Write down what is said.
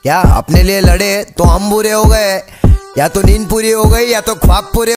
क्या अपने लिए लड़े तो हम बुरे हो गए, या तो नींद पूरी हो गई या तो ख्वाब पूरे